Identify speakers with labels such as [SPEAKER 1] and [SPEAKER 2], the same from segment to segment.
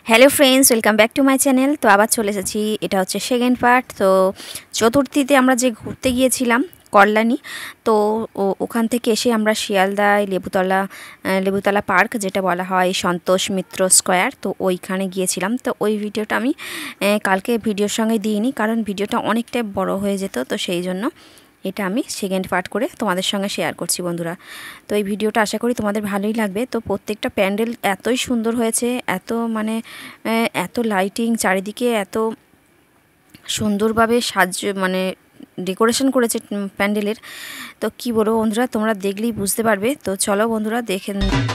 [SPEAKER 1] Hello friends, welcome back to my channel. তো আবার চলে এসেছি, এটা হচ্ছে সেকেন্ড পার্ট। তো চতুর্থীতে আমরা যে ঘুরতে গিয়েছিলাম কল্যাণী, তো ওখান থেকে এসে আমরা শিয়ালদায় লেবুতলা পার্ক, যেটা বলা হয় সন্তোষ মিত্র স্কোয়ার, তো ওইখানে গিয়েছিলাম। তো ওই ভিডিওটা আমি কালকে ভিডিওর সঙ্গে দিইনি, কারণ ভিডিওটা অনেকটাই বড় হয়ে যেত, তো সেই জন্য এটা আমি সেকেন্ড পার্ট করে তোমাদের সঙ্গে শেয়ার করছি বন্ধুরা। তো এই ভিডিওটা আশা করি তোমাদের ভালোই লাগবে। তো প্রত্যেকটা প্যান্ডেল এতই সুন্দর হয়েছে, এত লাইটিং চারিদিকে, এত সুন্দরভাবে ডেকোরেশন করেছে প্যান্ডেলের। তো কি বলবো বন্ধুরা, তোমরা দেখলেই বুঝতে পারবে। তো চলো বন্ধুরা দেখে।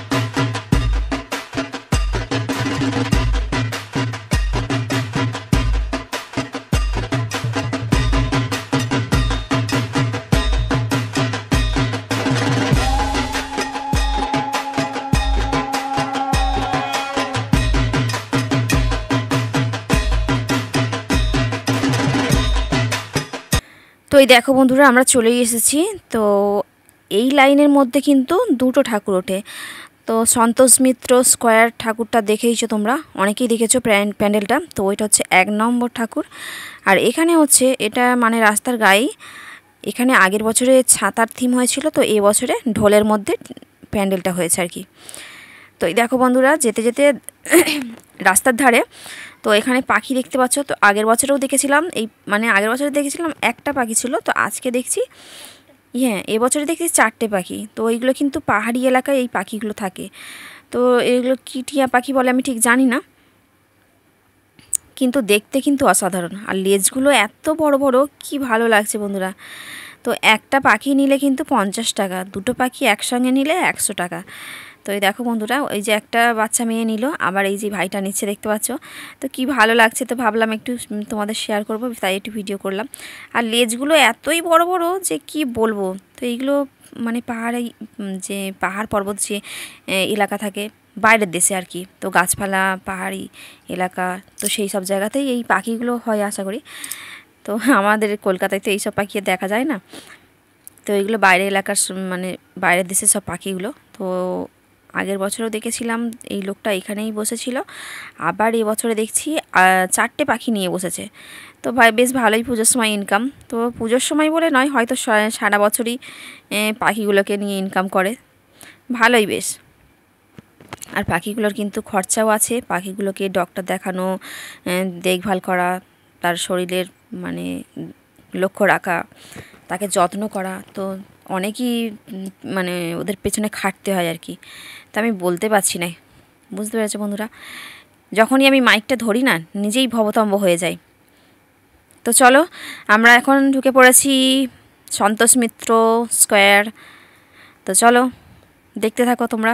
[SPEAKER 1] তো এই দেখো বন্ধুরা, আমরা চলেই এসেছি। তো এই লাইনের মধ্যে কিন্তু দুটো ঠাকুর ওঠে। তো সন্তোষ মিত্র স্কোয়ার ঠাকুরটা দেখেইছো তোমরা, অনেকেই দেখেছো প্যান্ডেলটা। তো ওইটা হচ্ছে 1 নম্বর ঠাকুর। আর এখানে হচ্ছে এটা রাস্তার গায়ে, এখানে আগের বছরে ছাতার থিম হয়েছিল, তো এই বছরে ঢোলের মধ্যে প্যান্ডেলটা হয়েছে আর কি। তো এই দেখো বন্ধুরা, যেতে যেতে রাস্তার ধারে তো এখানে পাখি দেখতে পাচ্ছ। তো আগের বছরেও দেখেছিলাম, আগের বছরে দেখেছিলাম একটা পাখি ছিল, তো আজকে দেখছি এবছরে দেখছি 4টে পাখি। তো এইগুলো কিন্তু পাহাড়ি এলাকায় এই পাখিগুলো থাকে। তো এগুলো কি টিয়া পাখি বলে আমি ঠিক জানি না, কিন্তু দেখতে কিন্তু অসাধারণ। আর লেজগুলো এত বড় বড়, কি ভালো লাগছে বন্ধুরা। তো একটা পাখি নিলে কিন্তু 50 টাকা, দুটো পাখি একসঙ্গে নিলে 100 টাকা। তো এই দেখো বন্ধুরা, ওই যে একটা বাচ্চা মেয়ে নিল, আবার এই যে ভাইটা নিচ্ছে দেখতে পাচ্ছ। তো কি ভালো লাগছে, তো ভাবলাম একটু তোমাদের শেয়ার করব, তাই একটু ভিডিও করলাম। আর লেজগুলো এতই বড় বড় যে কি বলবো। তো এইগুলো পাহাড় পর্বত যে এলাকা থাকে বাইরের দেশে আর কি, তো গাছপালা পাহাড়ি এলাকা, তো সেই সব জায়গাতেই এই পাখিগুলো হয় আশা করি। তো আমাদের কলকাতায় তো এইসব পাখি দেখা যায় না। তো এইগুলো বাইরের এলাকার বাইরের দেশের সব পাখিগুলো। তো আগের বছরও দেখেছিলাম এই লোকটা এখানেই বসেছিল, আবার এবছরে দেখছি 4টে পাখি নিয়ে বসেছে। তো বেশ ভালোই পুজোর সময় ইনকাম। তো পুজোর সময় বলে নয়, হয়তো সারা বছরই পাখিগুলোকে নিয়ে ইনকাম করে, ভালোই বেশ। আর পাখিগুলোর কিন্তু খরচাও আছে, পাখিগুলোকে ডক্টর দেখানো, দেখভাল করা, তার শরীরের লক্ষ্য রাখা, তাকে যত্ন করা, তো অনেকই ওদের পেছনে খাটতে হয় আর কি। তা আমি বলতে পারছি না, বুঝতে পেরেছো বন্ধুরা। যখনই আমি মাইকটা ধরি না, নিজেই ভবতম্ব হয়ে যাই। তো চলো, আমরা এখন ঢুকে পড়েছি সন্তোষ মিত্র স্কোয়ার। তো চলো দেখতে থাকো তোমরা।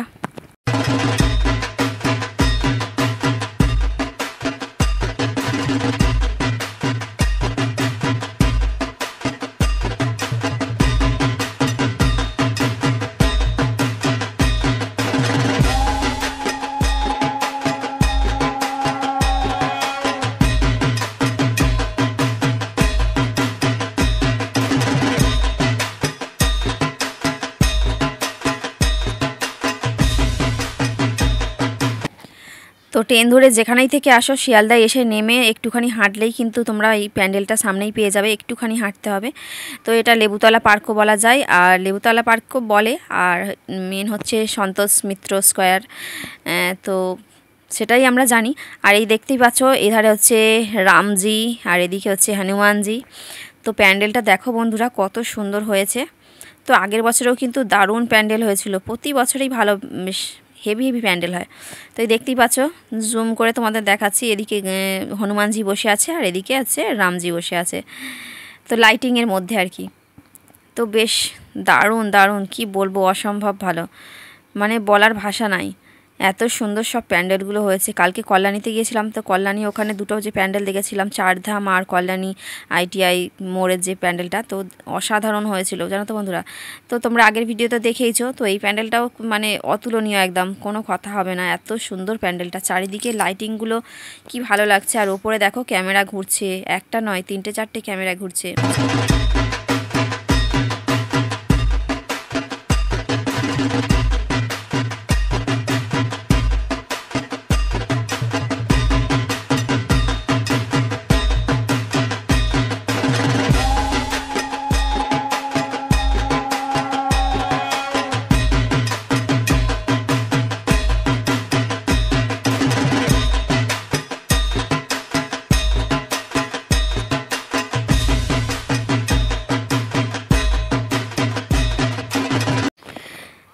[SPEAKER 1] তো ট্রেন ধরে যেখানেই থেকে আসো, শিয়ালদায় এসে নেমে একটুখানি হাঁটলেই কিন্তু তোমরা এই প্যান্ডেলটা সামনেই পেয়ে যাবে, একটুখানি হাঁটতে হবে। তো এটা লেবুতলা পার্কও বলা যায়, আর লেবুতলা পার্কও বলে, আর মেন হচ্ছে সন্তোষ মিত্র স্কোয়ার। তো সেটাই আমরা জানি। আর এই দেখতেই পাচ্ছ, এধারে হচ্ছে রামজি আর এদিকে হচ্ছে হনুমানজি। তো প্যান্ডেলটা দেখো বন্ধুরা কত সুন্দর হয়েছে। তো আগের বছরেও কিন্তু দারুণ প্যান্ডেল হয়েছিল, প্রতি বছরেই ভালো বেশ হেভি হেভি প্যান্ডেল হয়। তো এই দেখতেই পাচ্ছ, জুম করে তোমাদের দেখাচ্ছি, এদিকে হনুমানজি বসে আছে আর এদিকে আছে রামজি বসে আছে, তো লাইটিংয়ের মধ্যে আর কি। তো বেশ দারুণ দারুণ, কি বলবো, অসম্ভব ভালো, বলার ভাষা নাই। এত সুন্দর সব প্যান্ডেলগুলো হয়েছে। কালকে কল্যাণীতে গিয়েছিলাম, তো কল্যাণী ওখানে দুটো যে প্যান্ডেল দেখেছিলাম, চারধাম আর কল্যাণী ITI মোড়ের যে প্যান্ডেলটা, তো অসাধারণ হয়েছিল জানো তো বন্ধুরা। তো তোমরা আগের ভিডিওতে দেখেইছো, তো এই প্যান্ডেলটাও অতুলনীয়, একদম কোনো কথা হবে না, এত সুন্দর প্যান্ডেলটা, চারিদিকে লাইটিংগুলো কি ভালো লাগছে। আর ওপরে দেখো ক্যামেরা ঘুরছে, একটা নয় 3টে 4টে ক্যামেরা ঘুরছে।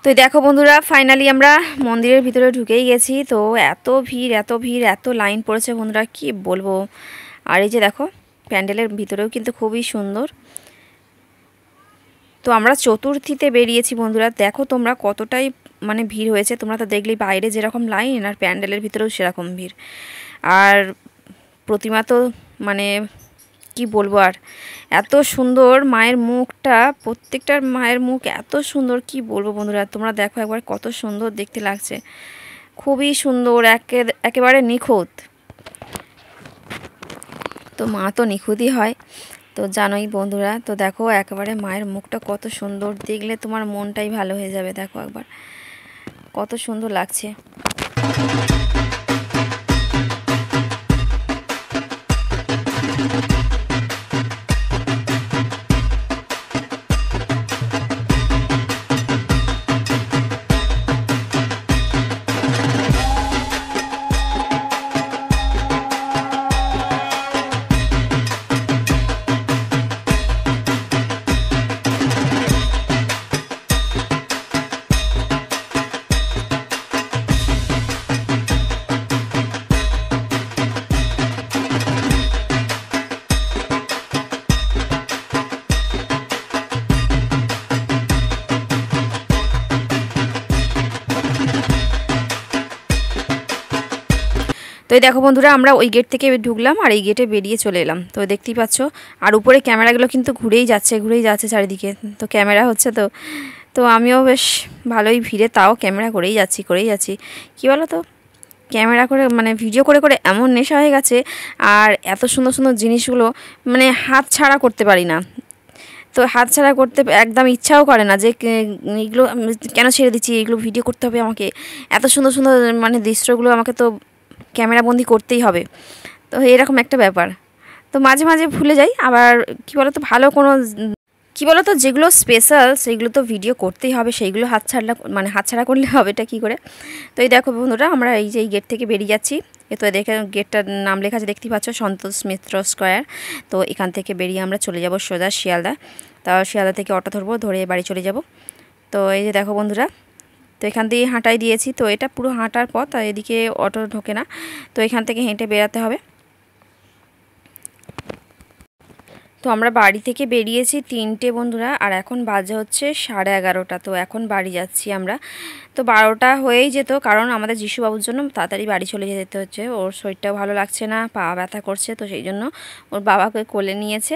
[SPEAKER 1] তো দেখো বন্ধুরা, ফাইনালি আমরা মন্দিরের ভিতরে ঢুকেই গেছি। তো এত ভিড়, এত ভিড়, এত লাইন পড়েছে বন্ধুরা, কি বলবো। আর এই যে দেখো, প্যান্ডেলের ভিতরেও কিন্তু খুবই সুন্দর। তো আমরা চতুর্থীতে বেরিয়েছি বন্ধুরা। দেখো তোমরা কতটাই মানে ভিড় হয়েছে। তোমরা তো দেখলেই বাইরে যেরকম লাইন, আর প্যান্ডেলের ভিতরেও সেরকম ভিড়। আর প্রতিমা তো মানে কি বলবো, আর এত সুন্দর মায়ের মুখটা, প্রত্যেকটার মায়ের মুখ এত সুন্দর, কি বলবো বন্ধুরা। তোমরা দেখো একবার কত সুন্দর দেখতে লাগছে, খুবই সুন্দর, একেবারে নিখুঁত। তো মা তো নিখুঁতই হয়, তো জানোই বন্ধুরা। তো দেখো একেবারে মায়ের মুখটা কত সুন্দর, দেখলে তোমার মনটাই ভালো হয়ে যাবে। দেখো একবার কত সুন্দর লাগছে। তো এই দেখো বন্ধুরা, আমরা ওই গেট থেকে ঢুকলাম আর এই গেটে বেরিয়ে চলে এলাম। তো দেখতেই পাচ্ছ, আর উপরে ক্যামেরাগুলো কিন্তু ঘুরেই যাচ্ছে চারিদিকে। তো ক্যামেরা হচ্ছে, তো আমিও বেশ ভালোই ভিড়ে, তাও ক্যামেরা করেই যাচ্ছি। কী বলো তো, ক্যামেরা করে মানে ভিডিও করে করে এমন নেশা হয়ে গেছে। আর এত সুন্দর সুন্দর জিনিসগুলো মানে হাত ছাড়া করতে পারি না। তো হাত ছাড়া করতে একদম ইচ্ছাও করে না যে এগুলো কেন ছেড়ে দিচ্ছি, এগুলো ভিডিও করতে হবে আমাকে। এত সুন্দর সুন্দর মানে দৃশ্যগুলো আমাকে তো ক্যামেরাবন্দি করতেই হবে। তো এরকম একটা ব্যাপার। তো মাঝে মাঝে ভুলে যাই। আবার কী বলো তো, ভালো কোনো কী বলো তো, যেগুলো স্পেশাল সেগুলো তো ভিডিও করতেই হবে, সেইগুলো হাতছাড়া করলে হবে এটা কী করে। তো এই দেখো বন্ধুরা, আমরা এই যে এই গেট থেকে বেরিয়ে যাচ্ছি। তো দেখে গেটটার নাম লেখা আছে, দেখতেই পাচ্ছ, সন্তোষ মিত্র স্কোয়ার। তো এখান থেকে বেরিয়ে আমরা চলে যাব সোজা শিয়ালদা। তা শিয়ালদা থেকে অটো ধরবো, ধরে বাড়ি চলে যাব। তো এই যে দেখো বন্ধুরা, তো এখান থেকে হাঁটাই দিয়েছি। তো এটা পুরো হাঁটার পথ, আর এদিকে অটো ঢোকে না। তো এখান থেকে হেঁটে বেরাতে হবে। তো আমরা বাড়ি থেকে বেরিয়েছি 3টে বন্ধুরা, আর এখন বাজে হচ্ছে 11:30। তো এখন বাড়ি যাচ্ছি আমরা। তো 12টা হয়েই যেত, কারণ আমাদের যিশুবাবুর জন্য তাড়াতাড়ি বাড়ি চলে যেতে হচ্ছে। ওর শরীরটাও ভালো লাগছে না, পা ব্যথা করছে, তো সেই জন্য ওর বাবাকে কোলে নিয়েছে।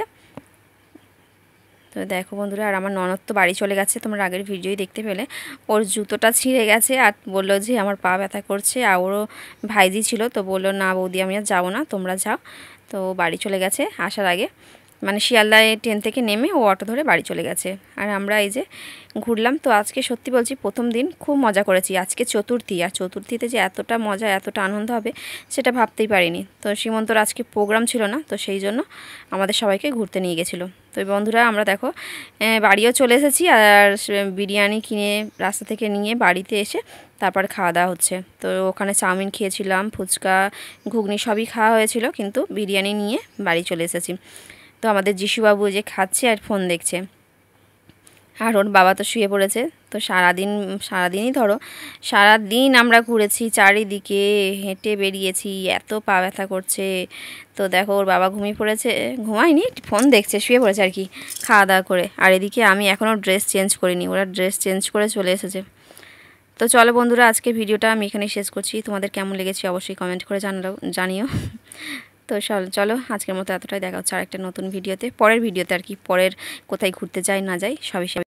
[SPEAKER 1] তো দেখো বন্ধুরা, আর আমার ননদ তো বাড়ি চলে গেছে, তোমরা আগের ভিডিওই দেখতে পেলে। ওর জুতোটা ছিঁড়ে গেছে, আর বললো যে আমার পা ব্যথা করছে। আর ওরও ভাইজি ছিল, তো বললো না বৌদি আমি আর যাবো না, তোমরা যাও। তো বাড়ি চলে গেছে আসার আগে, মানে শিয়ালদায় ট্রেন থেকে নেমে ও অটো ধরে বাড়ি চলে গেছে। আর আমরা এই যে ঘুরলাম। তো আজকে সত্যি বলছি, প্রথম দিন খুব মজা করেছি। আজকে চতুর্থী, আর চতুর্থীতে যে এতটা মজা, এতটা আনন্দ হবে সেটা ভাবতেই পারিনি। তো সীমন্তর আজকে প্রোগ্রাম ছিল না, তো সেই জন্য আমাদের সবাইকে ঘুরতে নিয়ে গেছিলো। তো বন্ধুরা, আমরা দেখো বাড়িও চলে এসেছি। আর বিরিয়ানি কিনে রাস্তা থেকে নিয়ে বাড়িতে এসে তারপর খাওয়া দাওয়া হচ্ছে। তো ওখানে চাউমিন খেয়েছিলাম, ফুচকা, ঘুগনি সবই খাওয়া হয়েছিল, কিন্তু বিরিয়ানি নিয়ে বাড়ি চলে এসেছি। তো আমাদের যিশুবাবু যে খাচ্ছে আর ফোন দেখছে, আর ওর বাবা তো শুয়ে পড়েছে। তো সারাদিনই ধরো, সারাদিন আমরা ঘুরেছি চারিদিকে, হেঁটে বেরিয়েছি, এত পা ব্যথা করছে। তো দেখো ওর বাবা ঘুমিয়ে পড়েছে, ঘুমায়নি, ফোন দেখছে, শুয়ে পড়েছে আর কি, খাওয়া দাওয়া করে। আর এদিকে আমি এখনও ড্রেস চেঞ্জ করিনি, ওরা ড্রেস চেঞ্জ করে চলে এসেছে। তো চলো বন্ধুরা, আজকে ভিডিওটা আমি এখানেই শেষ করছি। তোমাদের কেমন লেগেছে অবশ্যই কমেন্ট করে জানিও। তো চলো আজকের মতো এতটাই, দেখা হচ্ছে আরেকটা নতুন ভিডিওতে, পরের ভিডিওতে আর কি, পরের কোথায় ঘুরতে যাই না যাই সবই